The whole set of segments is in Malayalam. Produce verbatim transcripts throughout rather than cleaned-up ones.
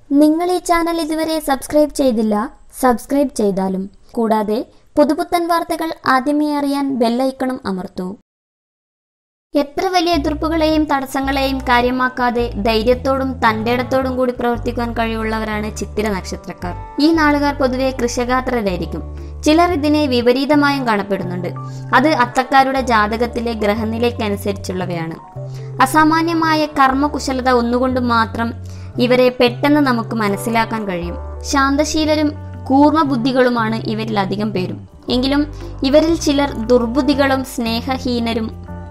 നിങ്ങൾ ഈ ചാനൽ ഇതുവരെ സബ്സ്ക്രൈബ് ചെയ്തില്ല, സബ്സ്ക്രൈബ് ചെയ്താലും. കൂടാതെ പുതുപുത്തൻ വാർത്തകൾ ആദ്യമേ അറിയാൻ ബെൽ ഐക്കണും അമർത്തൂ. എത്ര വലിയ എതിർപ്പുകളെയും തടസ്സങ്ങളെയും കാര്യമാക്കാതെ ധൈര്യത്തോടും തന്റേടത്തോടും കൂടി പ്രവർത്തിക്കാൻ കഴിവുള്ളവരാണ് ചിത്തിര നക്ഷത്രക്കാർ. ഈ നാളുകാർ പൊതുവെ കൃശഗാത്രരായിരിക്കും. ചിലർ ഇതിനെ വിപരീതമായും കാണപ്പെടുന്നുണ്ട്. അത് അത്തക്കാരുടെ ജാതകത്തിലെ ഗ്രഹനിലയ്ക്കനുസരിച്ചുള്ളവയാണ്. അസാമാന്യമായ കർമ്മകുശലത ഒന്നുകൊണ്ട് മാത്രം ഇവരെ പെട്ടെന്ന് നമുക്ക് മനസ്സിലാക്കാൻ കഴിയും. ശാന്തശീലരും കൂർമ്മ ബുദ്ധികളുമാണ് ഇവരിൽ അധികം പേരും. എങ്കിലും ഇവരിൽ ചിലർ ദുർബുദ്ധികളും സ്നേഹഹീനരും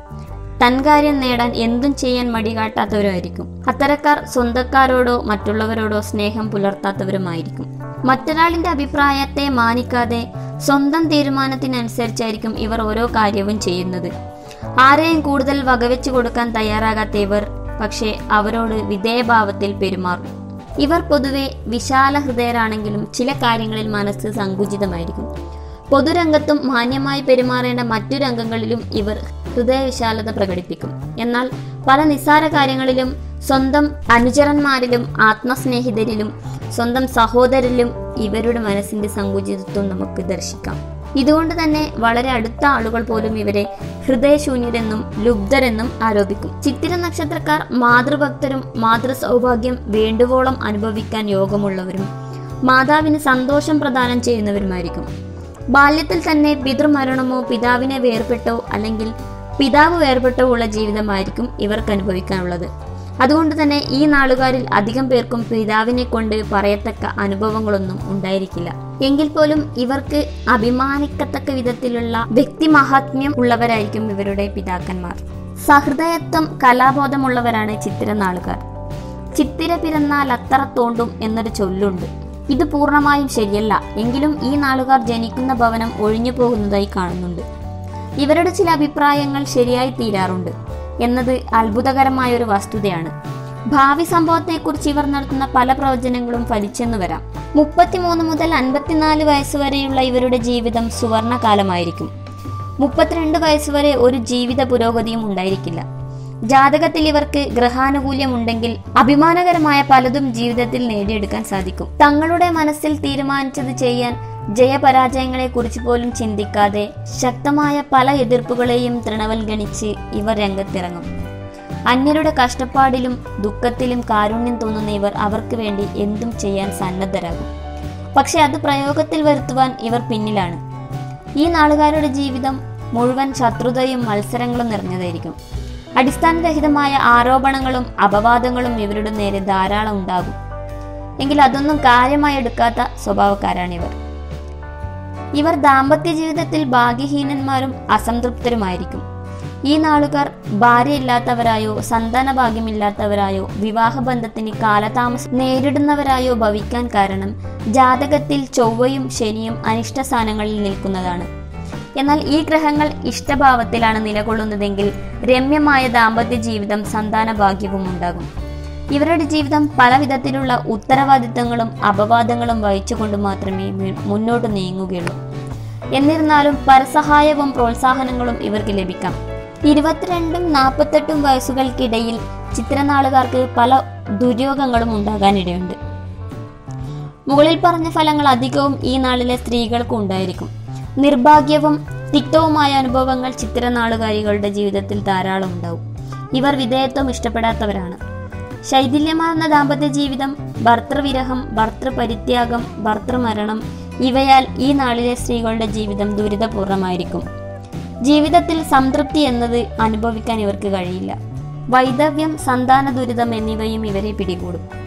തൻകാര്യം നേടാൻ എന്തും ചെയ്യാൻ മടികാട്ടാത്തവരുമായിരിക്കും. അത്തരക്കാർ സ്വന്തക്കാരോടോ മറ്റുള്ളവരോടോ സ്നേഹം പുലർത്താത്തവരുമായിരിക്കും. മറ്റൊരാളിന്റെ അഭിപ്രായത്തെ മാനിക്കാതെ സ്വന്തം തീരുമാനത്തിനനുസരിച്ചായിരിക്കും ഇവർ ഓരോ കാര്യവും ചെയ്യുന്നത്. ആരെയും കൂടുതൽ വകവെച്ചു കൊടുക്കാൻ തയ്യാറാകാത്ത ഇവർ പക്ഷേ അവരോട് വിധേയഭാവത്തിൽ പെരുമാറും. ഇവർ പൊതുവെ വിശാല ഹൃദയരാണെങ്കിലും ചില കാര്യങ്ങളിൽ മനസ്സ് സങ്കുചിതമായിരിക്കും. പൊതുരംഗത്തും മാന്യമായി പെരുമാറേണ്ട മറ്റു രംഗങ്ങളിലും ഇവർ ഹൃദയവിശാലത പ്രകടിപ്പിക്കും. എന്നാൽ പല നിസ്സാര കാര്യങ്ങളിലും സ്വന്തം അനുചരന്മാരിലും ആത്മസ്നേഹിതരിലും സ്വന്തം സഹോദരിലും ഇവരുടെ മനസ്സിന്റെ സങ്കുചിതത്വം നമുക്ക് ദർശിക്കാം. ഇതുകൊണ്ട് തന്നെ വളരെ അടുത്ത ആളുകൾ പോലും ഇവരെ ഹൃദയശൂന്യരെന്നും ലുബ്ധരെന്നും ആരോപിക്കും. ചിത്തിര നക്ഷത്രക്കാർ മാതൃഭക്തരും മാതൃ സൗഭാഗ്യം വേണ്ടുവോളം അനുഭവിക്കാൻ യോഗമുള്ളവരും മാതാവിന് സന്തോഷം പ്രദാനം ചെയ്യുന്നവരുമായിരിക്കും. ബാല്യത്തിൽ തന്നെ പിതൃമരണമോ പിതാവിനെ വേർപെട്ടോ അല്ലെങ്കിൽ പിതാവ് വേർപെട്ടോ ഉള്ള ജീവിതമായിരിക്കും ഇവർക്ക് അനുഭവിക്കാനുള്ളത്. അതുകൊണ്ട് തന്നെ ഈ നാളുകാരിൽ അധികം പേർക്കും പിതാവിനെ കൊണ്ട് പറയത്തക്ക അനുഭവങ്ങളൊന്നും ഉണ്ടായിരിക്കില്ല. എങ്കിൽ പോലും ഇവർക്ക് അഭിമാനിക്കത്തക്ക വിധത്തിലുള്ള വ്യക്തിമഹാത്മ്യം ഉള്ളവരായിരിക്കും ഇവരുടെ പിതാക്കന്മാർ. സഹൃദയത്വം കലാബോധമുള്ളവരാണ് ചിത്തിര നാളുകാർ. ചിത്തിര പിറന്നാൽ അത്തറ തോണ്ടും എന്നൊരു ചൊല്ലുണ്ട്. ഇത് പൂർണ്ണമായും ശരിയല്ല. എങ്കിലും ഈ നാളുകാർ ജനിക്കുന്ന ഭവനം ഒഴിഞ്ഞു പോകുന്നതായി കാണുന്നുണ്ട്. ഇവരുടെ ചില അഭിപ്രായങ്ങൾ ശരിയായി തീരാറുണ്ട് എന്നത് അത്ഭുതകരമായ ഒരു വസ്തുതയാണ്. ഭാവി സംഭവത്തെക്കുറിച്ച് ഇവർ നടത്തുന്ന പല പ്രവചനങ്ങളും ഫലിച്ചെന്നു വരാം. മുപ്പത്തിമൂന്ന് മുതൽ അൻപത്തിനാല് വയസ്സുവരെയുള്ള ഇവരുടെ ജീവിതം സുവർണകാലമായിരിക്കും. മുപ്പത്തിരണ്ട് വയസ്സുവരെ ഒരു ജീവിത പുരോഗതിയും ഉണ്ടായിരിക്കില്ല. ജാതകത്തിൽ ഇവർക്ക് ഗ്രഹാനുകൂല്യമുണ്ടെങ്കിൽ അഭിമാനകരമായ പലതും ജീവിതത്തിൽ നേടിയെടുക്കാൻ സാധിക്കും. തങ്ങളുടെ മനസ്സിൽ തീരുമാനിച്ചത് ചെയ്യാൻ ജയപരാജയങ്ങളെ കുറിച്ച് പോലും ചിന്തിക്കാതെ ശക്തമായ പല എതിർപ്പുകളെയും തൃണവൽഗണിച്ച് ഇവർ രംഗത്തിറങ്ങും. അന്യരുടെ കഷ്ടപ്പാടിലും ദുഃഖത്തിലും കാരുണ്യം തോന്നുന്ന ഇവർ അവർക്ക് വേണ്ടി എന്തും ചെയ്യാൻ സന്നദ്ധരാകും. പക്ഷെ അത് പ്രയോഗത്തിൽ വരുത്തുവാൻ ഇവർ പിന്നിലാണ്. ഈ നാളുകാരുടെ ജീവിതം മുഴുവൻ ശത്രുതയും മത്സരങ്ങളും നിറഞ്ഞതായിരിക്കും. അടിസ്ഥാനരഹിതമായ ആരോപണങ്ങളും അപവാദങ്ങളും ഇവരുടെ നേരെ ധാരാളം ഉണ്ടാകും. എങ്കിൽ അതൊന്നും കാര്യമായി എടുക്കാത്ത സ്വഭാവക്കാരാണിവർ. ഇവർ ദാമ്പത്യ ജീവിതത്തിൽ ഭാഗ്യഹീനന്മാരും അസംതൃപ്തരുമായിരിക്കും. ഈ നാളുകാർ ഭാര്യയില്ലാത്തവരായോ സന്താന ഭാഗ്യമില്ലാത്തവരായോ വിവാഹബന്ധത്തിന് കാലതാമസം നേരിടുന്നവരായോ ഭവിക്കാൻ കാരണം ജാതകത്തിൽ ചൊവ്വയും ശനിയും അനിഷ്ട സ്ഥാനങ്ങളിൽ നിൽക്കുന്നതാണ്. എന്നാൽ ഈ ഗ്രഹങ്ങൾ ഇഷ്ടഭാവത്തിലാണ് നിലകൊള്ളുന്നതെങ്കിൽ രമ്യമായ ദാമ്പത്യ ജീവിതം സന്താന ഭാഗ്യവും ഉണ്ടാകും. ഇവരുടെ ജീവിതം പല വിധത്തിലുള്ള ഉത്തരവാദിത്തങ്ങളും അപവാദങ്ങളും വഹിച്ചുകൊണ്ട് മാത്രമേ മുന്നോട്ട് നീങ്ങുകയുള്ളൂ. എന്നിരുന്നാലും പരസഹായവും പ്രോത്സാഹനങ്ങളും ഇവർക്ക് ലഭിക്കാം. ഇരുപത്തിരണ്ടും നാൽപ്പത്തെട്ടും വയസ്സുകൾക്കിടയിൽ ചിത്രനാളുകാർക്ക് പല ദുര്യോഗങ്ങളും ഉണ്ടാകാനിടയുണ്ട്. മുകളിൽ പറഞ്ഞ ഫലങ്ങൾ അധികവും ഈ നാളിലെ സ്ത്രീകൾക്ക് ഉണ്ടായിരിക്കും. നിർഭാഗ്യവും തിക്തവുമായ അനുഭവങ്ങൾ ചിത്രനാളുകാരികളുടെ ജീവിതത്തിൽ ധാരാളം ഉണ്ടാവും. ഇവർ വിധേയത്വം ഇഷ്ടപ്പെടാത്തവരാണ്. ശൈഥില്യമാർന്ന ദാമ്പത്യ ജീവിതം, ഭർത്തൃവിരഹം, ഭർത്തൃപരിത്യാഗം, ഭർത്തൃമരണം ഇവയാൽ ഈ നാളിലെ സ്ത്രീകളുടെ ജീവിതം ദുരിതപൂർണമായിരിക്കും. ജീവിതത്തിൽ സംതൃപ്തി എന്നത് അനുഭവിക്കാൻ ഇവർക്ക് കഴിയില്ല. വൈധവ്യം, സന്താന ദുരിതം എന്നിവയും ഇവരെ പിടികൂടും.